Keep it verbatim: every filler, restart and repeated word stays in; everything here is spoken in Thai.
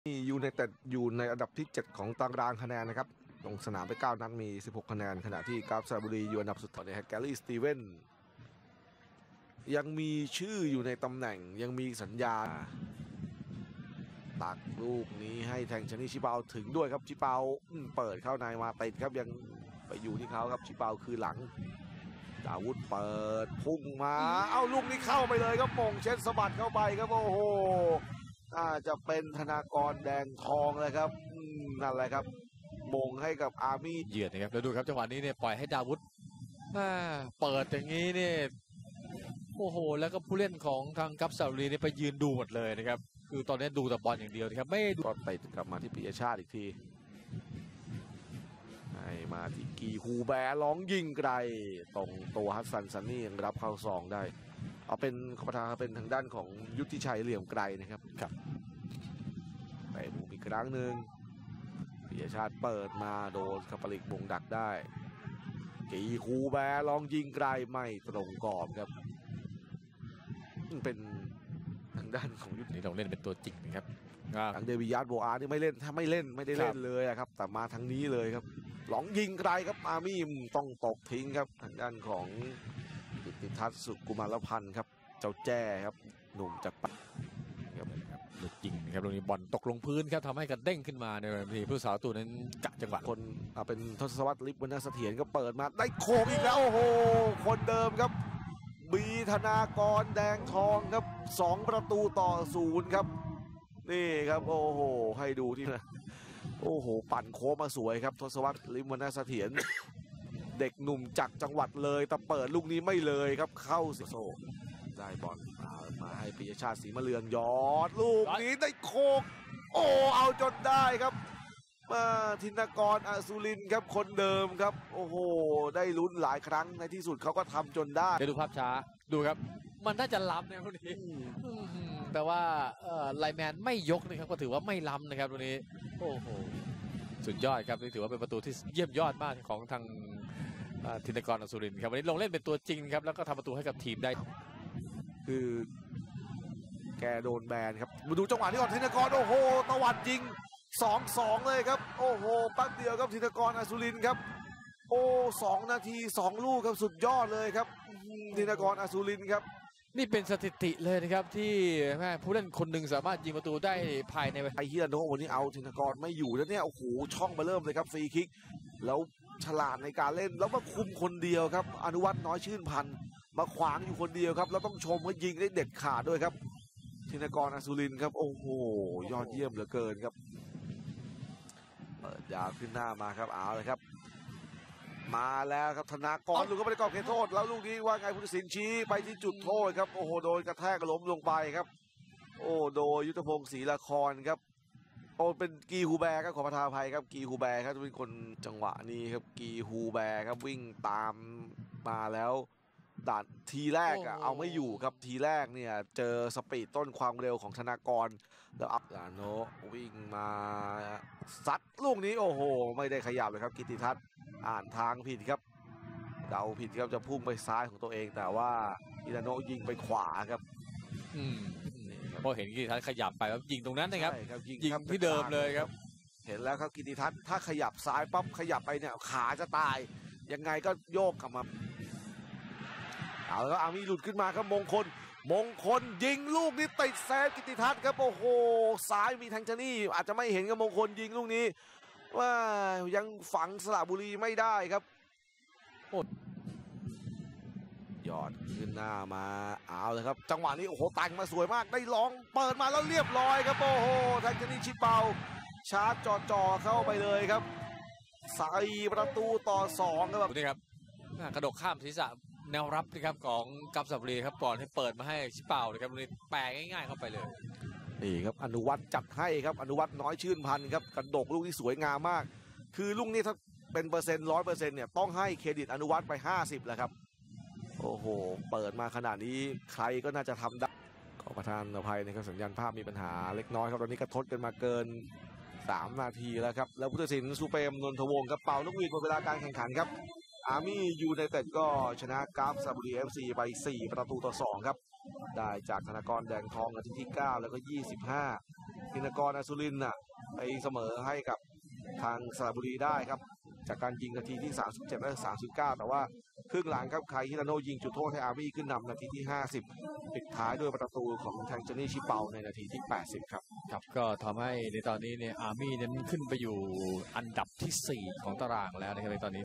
ยูไนเต็ดอยู่ในอันดับที่เจ็ดของตารางคะแนนนะครับลงสนามไปเก้านัดมีสิบหกคะแนนขณะที่กราฟสระบุรีอยู่อันดับสุดท้ายในแกลลี่สตีเวนยังมีชื่ออยู่ในตำแหน่งยังมีสัญญาตักลูกนี้ให้แทงชนิชิเปาถึงด้วยครับชิเปาเปิดเข้าในมาติดครับยังไปอยู่ที่เขาครับชิเปาคือหลังดาวุธเปิดพุ่งมาเอ้าลูกนี้เข้าไปเลยครับมงเช็ดสะบัดเข้าไปครับโอ้โหน่าจะเป็นธนากรแดงทองเลยครับนั่นแหละครับมงให้กับอาร์มี่เหยียดนะครับแล้วดูครับจังหวะนี้เนี่ยปล่อยให้ดาวุธเปิดอย่างนี้เนี่ยโอ้โหแล้วก็ผู้เล่นของทางกัปสระบุรีเนี่ยไปยืนดูหมดเลยนะครับคือตอนนี้ดูแต่บอลอย่างเดียวนะครับไม่ดูก็ติดกลับมาที่ปิยชาติอีกทีให้มาที่กีฮูแบร้องยิงไกลตรงตัวฮัสซันซันนี่ยังรับเข้าซองได้เอาเป็นขประธานเป็นทางด้านของยุทธิชัยเหลี่ยมไกลนะครับครับไปบุกอีกครั้งหนึ่งปิยชาติเปิดมาโดนคาปลิกบงดักได้กีฮูแบร้องยิงไกลไม่ตรงกรอบครับเป็นทางด้านของยุทธนี่เราเล่นเป็นตัวจริงนะครับทางเดวิยาร์โบอาร์นี่ไม่เล่นถ้าไม่เล่นไม่ได้เล่นเลยครับแต่มาทางนี้เลยครับหลองยิงไกลครับอาร์มี่ต้องตกทิ้งครับทางด้านของกิตติทัศน์สุกุมารพันธ์ครับเจ้าแจ้ครับหนุ่มจากปัตครับลูกยิงนะครับตรงนี้บอลตกลงพื้นครับทำให้กระเด้งขึ้นมาในทีผู้สาวตัวนั้นกะจังหวะคนเป็นทศวรรษลิบวรรณเสถียรก็เปิดมาได้โค้งอีกแล้วโอ้โหคนเดิมครับบีธนากรแดงทองครับสองประตูต่อศูนย์ครับนี่ครับโอ้โหให้ดูที่โอ้โหปั่นโค้งมาสวยครับทศวรรษลิมวรรณเสถียรเด็กหนุ่มจากจังหวัดเลยแต่เปิดลูกนี้ไม่เลยครับเข้าสิโซได้บอลมามาให้ปิยชาติศรีมะเรืองยอดลูกนี้ได้โค้งโอ้เอาจนได้ครับมาธินกรอสุรินครับคนเดิมครับโอ้โหได้ลุ้นหลายครั้งในที่สุดเขาก็ทำจนได้ได้ดูภาพช้าดูครับมันน่าจะล้ำนะคนนี้แต่ว่าไลแมนไม่ยกนะครับก็ถือว่าไม่ล้ำนะครับตัวนี้โอ้โหสุดยอดครับนี่ถือว่าเป็นประตูที่เยี่ยมยอดมากของทางธินกรอสุรินครับวันนี้ลงเล่นเป็นตัวจริงครับแล้วก็ทำประตูให้กับทีมได้คือแกโดนแบนครับมาดูจังหวะนี้ก่อนธินกรโอ้โหตวัดยิงสองสองเลยครับโอ้โหปั๊บเดียวครับธินกรอสุรินครับโอ้สองนาทีสองลูกครับสุดยอดเลยครับธินกรอสุรินครับนี่เป็นสถิติเลยนะครับที่แม่ผู้เล่นคนหนึ่งสามารถยิงประตูได้ภายในไอฮิราโนะวันนี้เอาธินกรไม่อยู่แล้วเนี่ยโอ้โหช่องมาเริ่มเลยครับฟรีคิกแล้วฉลาดในการเล่นแล้วมาคุมคนเดียวครับอนุวัฒน์น้อยชื่นพันธ์มาขวางอยู่คนเดียวครับแล้วต้องชมว่ายิงได้เด็ดขาดด้วยครับธินกรอสุรินครับโอ้โหยอดเยี่ยมเหลือเกินครับเปิดยาวขึ้นหน้ามาครับเอาเลยครับมาแล้วครับธนากรลูกก็ไม่ได้กอบเขตโทษแล้วลูกนี้ว่าไงผู้ตัดสินชี้ไปที่จุดโทษครับโอ้โหโดนกระแทกล้มลงไปครับโอ้โดยยุทธพงศ์ศรีละครครับโอ้เป็นกีฮูแบร์ครับขอประทานอภัยครับกีฮูแบร์ครับเป็นคนจังหวะนี้ครับกีฮูแบร์ครับวิ่งตามมาแล้วดัดทีแรกอะเอาไม่อยู่ครับทีแรกเนี่ยเจอสปีดต้นความเร็วของธนากรแล้วอัพดาโนวิ่งมาซัดลูกนี้โอ้โหไม่ได้ขยับเลยครับกิติทัศน์อ่านทางผิดครับเดาผิดครับจะพุ่งไปซ้ายของตัวเองแต่ว่าอิราโนยิงไปขวาครับอืมพอเห็นกิติทัศน์ขยับไปแล้วยิงตรงนั้นนะครับยิงที่เดิมเลยครับเห็นแล้วครับกิติทัศน์ถ้าขยับซ้ายปั๊บขยับไปเนี่ยขาจะตายยังไงก็โยกกลับมาเอาแล้วอาร์มี่หลุดขึ้นมาครับมงคลมงคลยิงลูกนี้ติดแซฟกิติทัศน์ครับโอ้โหซ้ายมีแทงชนี่อาจจะไม่เห็นกับมงคลยิงลูกนี้ว่ายังฝังสระบุรีไม่ได้ครับโอ้ยอดขึ้นหน้ามาเอาเลยครับจังหวะนี้โอ้โหแต่งมาสวยมากได้ลองเปิดมาแล้วเรียบร้อยครับโอ้โหแทงชนี่ชิเปาชาร์จจ่อๆเข้าไปเลยครับใส่ประตูต่อสองครับนี่ครับกระโดดข้ามศีรษะแนวรับนะครับของกัปสระบุรีครับก่อนให้เปิดมาให้ชิเปาเลยครับตรงนี้แปลง่ายๆเข้าไปเลยนี่ครับอนุวัฒน์จัดให้ครับอนุวัฒน์น้อยชื่นพันธ์ครับกระดกลูกที่สวยงามมากคือลูกนี้ถ้าเป็นเปอร์เซ็นต์ร้อยเปอร์เซ็นต์เนี่ยต้องให้เครดิตอนุวัฒน์ไปห้าสิบแหละครับโอ้โหเปิดมาขนาดนี้ใครก็น่าจะทำได้ขอประทานอภัยนะครับสัญญาณภาพมีปัญหาเล็กน้อยครับตอนนี้กระทบกันมาเกินสามนาทีแล้วครับแล้วผู้ตัดสินซูเปมนนทวงศ์ครับเป่านกหวีดหมดเวลาการแข่งขันครับอาร์มี่ยูไนเต็ดก็ชนะกราฟสระบุรี เอฟ ซี ไปสี่ประตูต่อสองครับได้จากธนากรแดงทองนาทีที่เก้าแล้วก็ยี่สิบห้าธินกรอสุรินทร์น่ะไปเสมอให้กับทางสระบุรีได้ครับจากการยิงนาทีที่สามสิบเจ็ดและสามสิบเก้าแต่ว่าครึ่งหลังครับไคฮิราโนะยิงจุดโทษให้อาร์มี่ขึ้นนำนาทีที่ห้าสิบปิดท้ายด้วยประตูของแทงเจนี่ชิเปาในนาทีที่แปดสิบครับครับก็ทำให้ในตอนนี้เนี่ยอาร์มี่นั้นขึ้นไปอยู่อันดับที่สี่ของตารางแล้วนะครับในตอนนี้